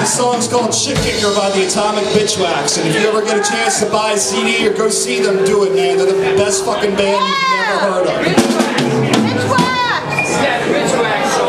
The song's called Shitkicker by the Atomic Bitchwax, and if you ever get a chance to buy a CD or go see them, do it, man. They're the best fucking band you've never heard of. Bitchwax! Yeah, the Bitchwax song.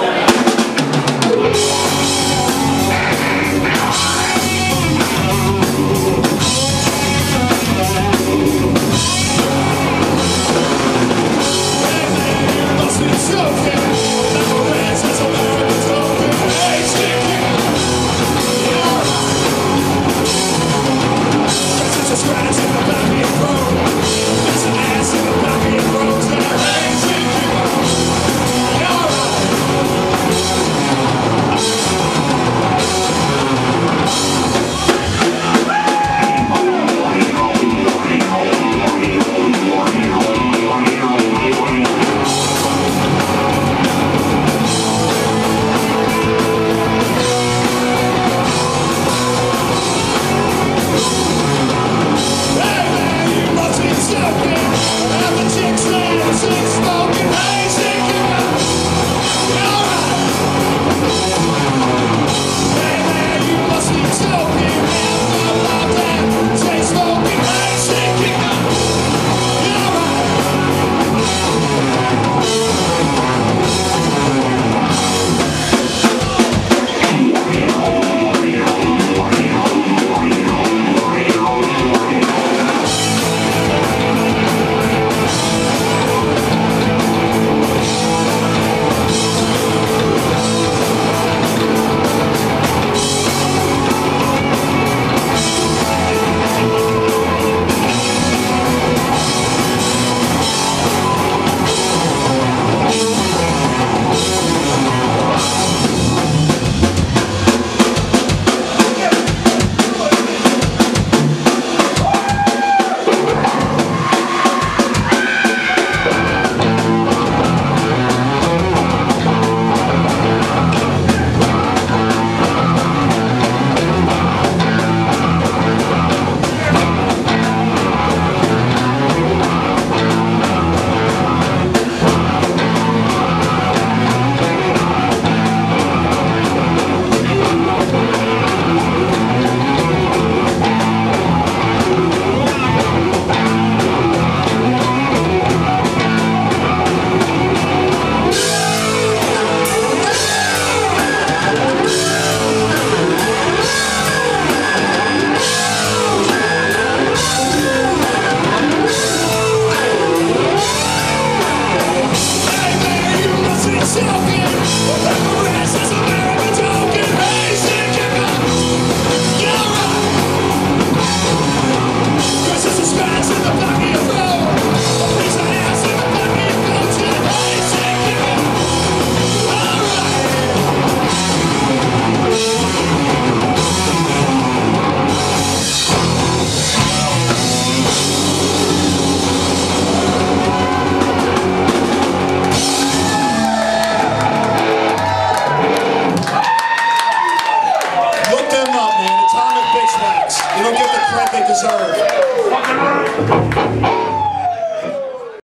You don't get the credit they deserve.